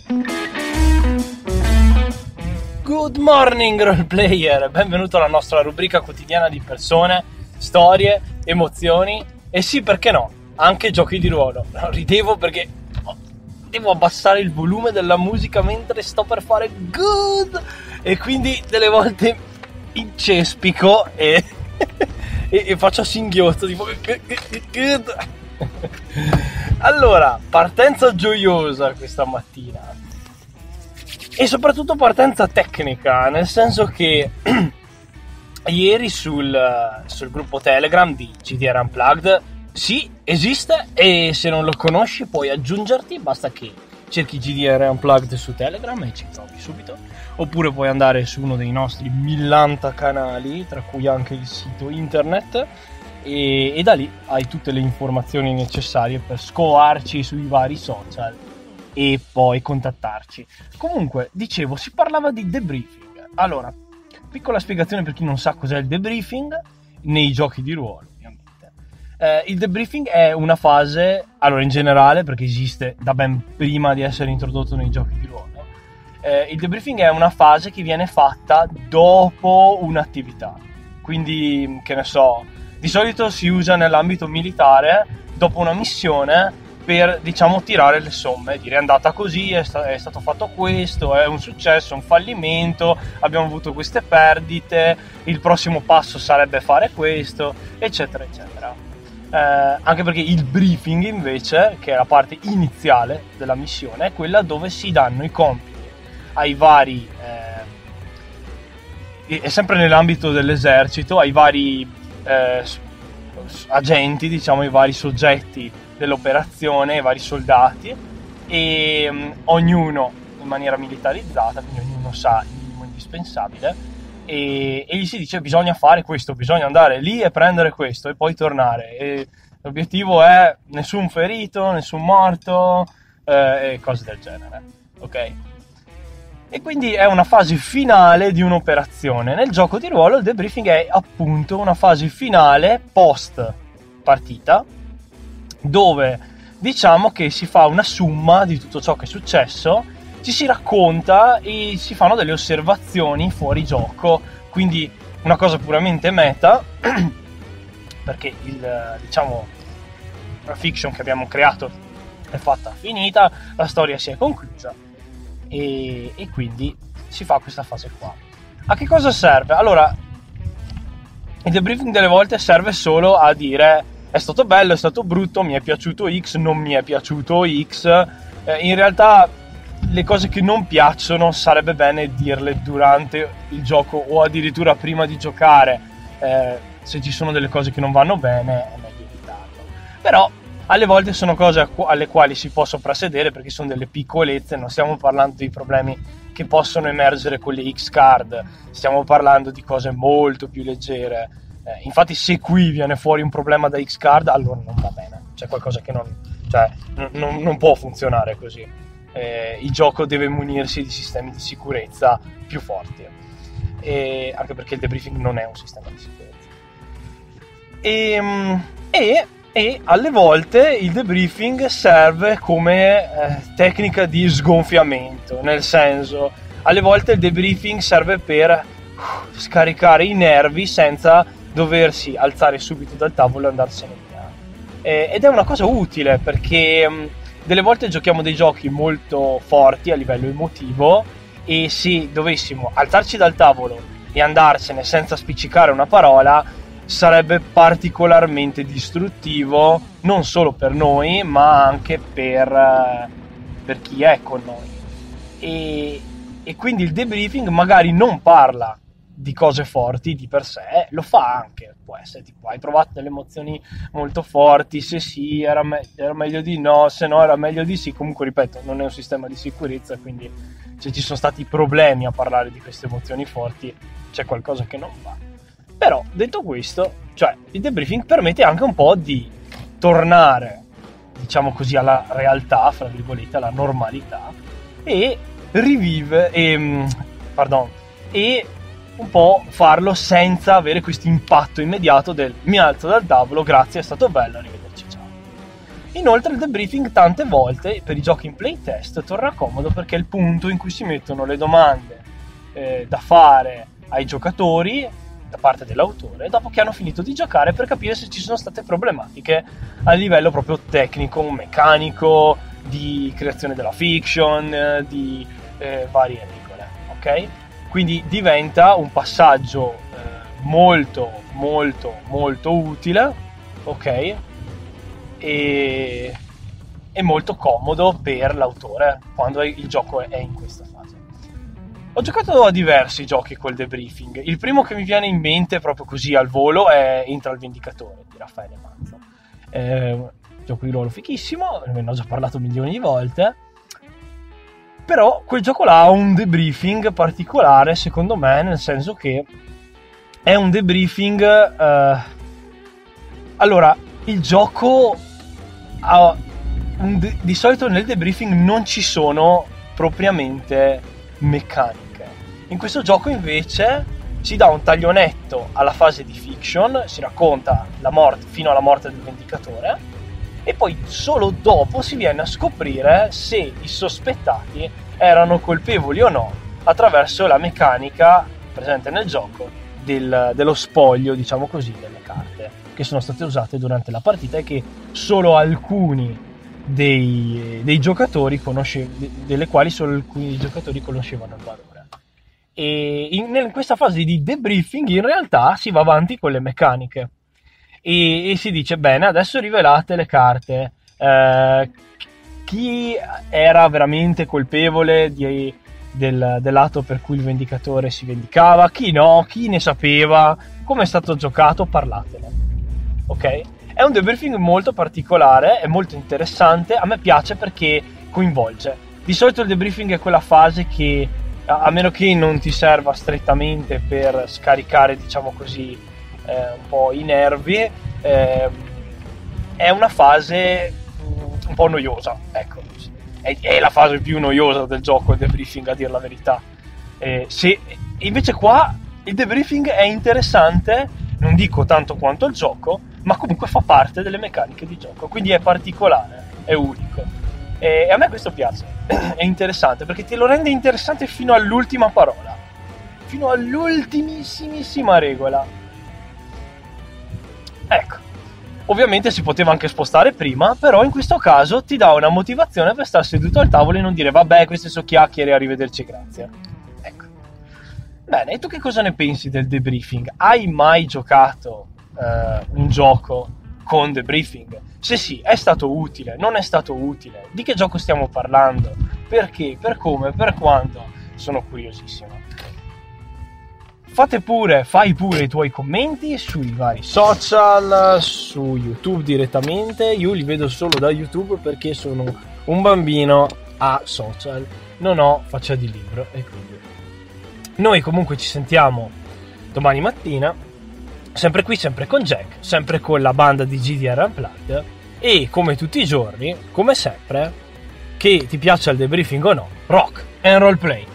Good morning roleplayer, benvenuto alla nostra rubrica quotidiana di persone, storie, emozioni e sì, perché no, anche giochi di ruolo. No, ridevo perché devo abbassare il volume della musica mentre sto per fare good e quindi delle volte incespico e faccio singhiozzo tipo good. Allora, partenza gioiosa questa mattina e soprattutto partenza tecnica, nel senso che ieri sul gruppo Telegram di GDR Unplugged, sì, esiste, e se non lo conosci puoi aggiungerti, basta che cerchi GDR Unplugged su Telegram e ci trovi subito, oppure puoi andare su uno dei nostri 1000 canali, tra cui anche il sito internet, e da lì hai tutte le informazioni necessarie per scovarci sui vari social e poi contattarci. Comunque, dicevo, si parlava di debriefing. Allora, piccola spiegazione per chi non sa cos'è il debriefing nei giochi di ruolo, ovviamente. Il debriefing è una fase, allora in generale, perché esiste da ben prima di essere introdotto nei giochi di ruolo, il debriefing è una fase che viene fatta dopo un'attività. Quindi, che ne so, di solito si usa nell'ambito militare dopo una missione per, diciamo, tirare le somme, dire è andata così, è stato fatto questo, è un successo, un fallimento, abbiamo avuto queste perdite, il prossimo passo sarebbe fare questo, eccetera eccetera. Anche perché il briefing invece, che è la parte iniziale della missione, è quella dove si danno i compiti ai vari è sempre nell'ambito dell'esercito, ai vari agenti, diciamo, i vari soggetti dell'operazione, i vari soldati, e ognuno in maniera militarizzata, quindi ognuno sa il minimo indispensabile, e gli si dice bisogna fare questo, bisogna andare lì e prendere questo e poi tornare, e l'obiettivo è nessun ferito, nessun morto, e cose del genere, ok? E quindi è una fase finale di un'operazione. Nel gioco di ruolo il debriefing è appunto una fase finale post partita, dove diciamo che si fa una somma di tutto ciò che è successo, ci si racconta e si fanno delle osservazioni fuori gioco, quindi una cosa puramente meta, perché diciamo la fiction che abbiamo creato è fatta, finita, la storia si è conclusa. E quindi si fa questa fase qua. A che cosa serve? Allora, il debriefing delle volte serve solo a dire è stato bello, è stato brutto, mi è piaciuto X, non mi è piaciuto X. In realtà le cose che non piacciono sarebbe bene dirle durante il gioco o addirittura prima di giocare. Se ci sono delle cose che non vanno bene è meglio evitarlo. Però alle volte sono cose alle quali si può soprassedere perché sono delle piccolezze, non stiamo parlando di problemi che possono emergere con le X-Card, stiamo parlando di cose molto più leggere. Infatti se qui viene fuori un problema da X-Card, allora non va bene, c'è qualcosa che non può funzionare così. Il gioco deve munirsi di sistemi di sicurezza più forti, anche perché il debriefing non è un sistema di sicurezza. E alle volte il debriefing serve come tecnica di sgonfiamento, nel senso, alle volte il debriefing serve per scaricare i nervi senza doversi alzare subito dal tavolo e andarsene via. Ed è una cosa utile perché delle volte giochiamo dei giochi molto forti a livello emotivo e se dovessimo alzarci dal tavolo e andarsene senza spiccicare una parola sarebbe particolarmente distruttivo non solo per noi ma anche per chi è con noi, e quindi il debriefing magari non parla di cose forti di per sé, lo fa anche, può essere tipo hai provato delle emozioni molto forti, se sì era meglio di no, se no era meglio di sì. Comunque ripeto, non è un sistema di sicurezza, quindi se ci sono stati problemi a parlare di queste emozioni forti c'è qualcosa che non va. Però detto questo, cioè il debriefing permette anche un po' di tornare, diciamo così, alla realtà, fra virgolette, alla normalità, e e un po' farlo senza avere questo impatto immediato del mi alzo dal tavolo, grazie, è stato bello, arrivederci, ciao. Inoltre il debriefing tante volte per i giochi in playtest torna comodo perché è il punto in cui si mettono le domande da fare ai giocatori da parte dell'autore dopo che hanno finito di giocare, per capire se ci sono state problematiche a livello proprio tecnico, meccanico, di creazione della fiction, di varie regole, ok? Quindi diventa un passaggio molto molto molto utile, ok? E molto comodo per l'autore quando il gioco è in questa fase. Ho giocato a diversi giochi col debriefing. Il primo che mi viene in mente proprio così al volo è Intra il Vendicatore di Raffaele Manzo. Gioco di ruolo fichissimo, ne ho già parlato milioni di volte. Però quel gioco là ha un debriefing particolare secondo me, nel senso che è un debriefing allora il gioco ha di solito nel debriefing non ci sono propriamente meccaniche. In questo gioco invece si dà un taglionetto alla fase di fiction, si racconta la morte fino alla morte del Vendicatore e poi solo dopo si viene a scoprire se i sospettati erano colpevoli o no attraverso la meccanica presente nel gioco dello spoglio, diciamo così, delle carte che sono state usate durante la partita e che solo alcuni dei giocatori delle quali solo alcuni dei giocatori conoscevano il valore. E in questa fase di debriefing in realtà si va avanti con le meccaniche e si dice bene, adesso rivelate le carte, chi era veramente colpevole dell'atto per cui il Vendicatore si vendicava, chi no, chi ne sapeva, come è stato giocato, parlatene, ok? È un debriefing molto particolare, è molto interessante, a me piace perché coinvolge. Di solito il debriefing è quella fase che, a meno che non ti serva strettamente per scaricare, diciamo così, un po' i nervi, è una fase un po' noiosa, ecco. È la fase più noiosa del gioco, il debriefing, a dir la verità. Invece qua il debriefing è interessante, non dico tanto quanto il gioco, ma comunque fa parte delle meccaniche di gioco, quindi è particolare, è unico. E a me questo piace, è interessante, perché te lo rende interessante fino all'ultima parola, fino all'ultimissimissima regola. Ecco, ovviamente si poteva anche spostare prima, però in questo caso ti dà una motivazione per stare seduto al tavolo e non dire vabbè, queste sono chiacchiere, arrivederci, grazie. Ecco. Bene, e tu che cosa ne pensi del debriefing? Hai mai giocato un gioco con debriefing? Se sì, è stato utile? Non è stato utile? Di che gioco stiamo parlando? Perché? Per come? Per quando? Sono curiosissimo. Fai pure i tuoi commenti sui vari social, su YouTube direttamente. Io li vedo solo da YouTube perché sono un bambino a social, non ho faccia di libro e quindi noi comunque ci sentiamo domani mattina, sempre qui, sempre con Jack, sempre con la banda di GDR Unplugged e come tutti i giorni, come sempre, che ti piaccia il debriefing o no, rock and roll play.